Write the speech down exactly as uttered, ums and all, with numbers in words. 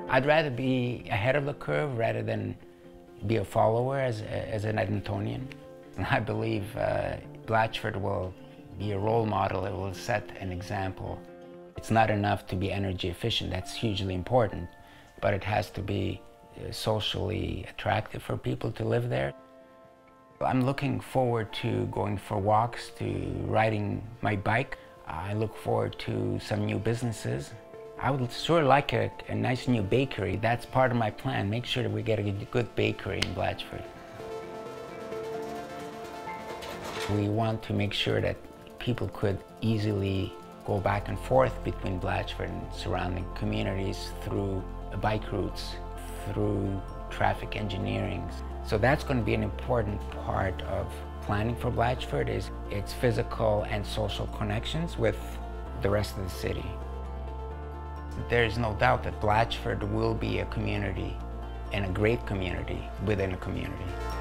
I'd rather be ahead of the curve rather than be a follower as, as an Edmontonian. And I believe uh, Blatchford will be a role model. It will set an example. It's not enough to be energy efficient. That's hugely important, but it has to be uh, socially attractive for people to live there. I'm looking forward to going for walks, to riding my bike. I look forward to some new businesses. I would sure like a, a nice new bakery. That's part of my plan. Make sure that we get a good bakery in Blatchford. We want to make sure that people could easily go back and forth between Blatchford and surrounding communities through bike routes, through traffic engineering. So that's going to be an important part of planning for Blatchford, is its physical and social connections with the rest of the city. There is no doubt that Blatchford will be a community, and a great community within a community.